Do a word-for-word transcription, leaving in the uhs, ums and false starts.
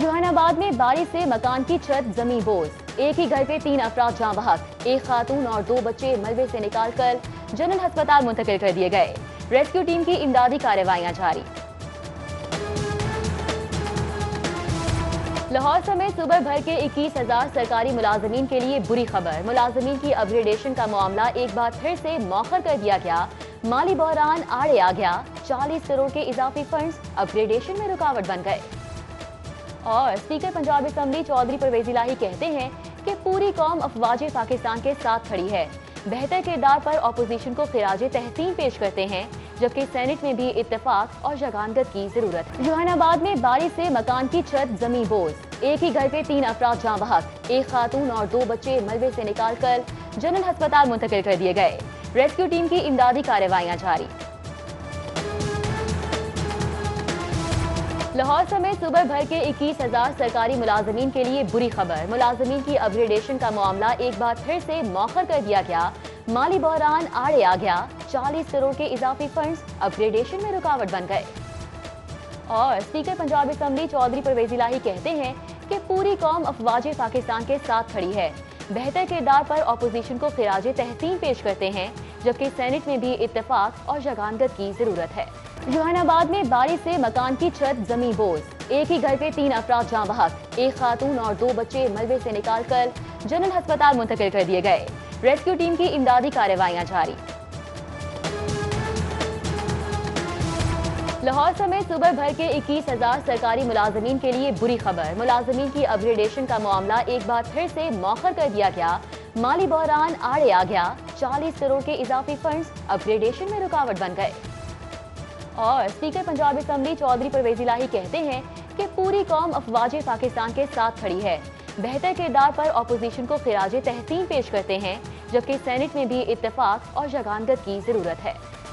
जहानाबाद में बारिश से मकान की छत जमी बोझ, एक ही घर के तीन अफराद जाँ बहक, एक खातून और दो बच्चे मलबे से निकालकर जनरल अस्पताल मुंतकिल कर दिए गए। रेस्क्यू टीम की इमदादी कार्रवाइयां जारी। लाहौर समेत सूबे भर के इक्कीस हजार सरकारी मुलाजमीन के लिए बुरी खबर। मुलाजमीन की अपग्रेडेशन का मामला एक बार फिर से मौखर कर दिया गया। माली बहरान आड़े आ गया। चालीस करोड़ के इजाफी फंड्स अपग्रेडेशन में रुकावट बन गए। और स्पीकर पंजाब असम्बली चौधरी परवेज इलाही कहते हैं कि पूरी कौम अफवाज पाकिस्तान के साथ खड़ी है। बेहतर किरदार पर अपोजिशन को खिराजे तहसीन पेश करते हैं, जबकि सेनेट में भी इत्तेफाक और जगानगत की जरूरत है। जहानाबाद में बारिश से मकान की छत जमी बोझ, एक ही घर के तीन अफराद जाँ बहक, एक खातून और दो बच्चे मलबे से निकालकर जनरल अस्पताल मुंतकिल कर दिए गए। रेस्क्यू टीम की इमदादी कार्रवाइयां जारी। लाहौर समेत सूबे भर के इक्कीस हजार सरकारी मुलाजमीन के लिए बुरी खबर। मुलाजमीन की अपग्रेडेशन का मामला एक बार फिर से मौखर कर दिया गया। माली बहरान आड़े आ गया। चालीस करोड़ के इजाफी फंड्स अपग्रेडेशन में रुकावट बन गए। और स्पीकर पंजाब असम्बली चौधरी परवेज इलाही कहते हैं कि पूरी कौम अफवाज पाकिस्तान के साथ खड़ी है। बेहतर किरदार पर अपोजिशन को खिराजे तहसीन पेश करते हैं, जबकि सेनेट में भी इत्तेफाक और जगानगत की जरूरत है। जहानाबाद में बारिश से मकान की छत जमी बोझ, एक ही घर के तीन अफराद जाँ बहक, एक खातून और दो बच्चे मलबे से निकालकर जनरल अस्पताल मुंतकिल कर दिए गए। रेस्क्यू टीम की इमदादी कार्रवाइयां जारी। लाहौर समेत सूबे भर के इक्कीस हजार सरकारी मुलाजमीन के लिए बुरी खबर। मुलाजमीन की अपग्रेडेशन का मामला एक बार फिर से मौखर कर दिया गया। माली बहरान आड़े आ गया। चालीस करोड़ के इजाफी फंड्स अपग्रेडेशन में रुकावट बन गए। और स्पीकर पंजाब असम्बली चौधरी परवेज इलाही कहते हैं कि पूरी कौम अफवाज पाकिस्तान के साथ खड़ी है। बेहतर किरदार पर अपोजिशन को खिराजे तहसीन पेश करते हैं, जबकि सेनेट में भी इत्तेफाक और जगानगत की जरूरत है।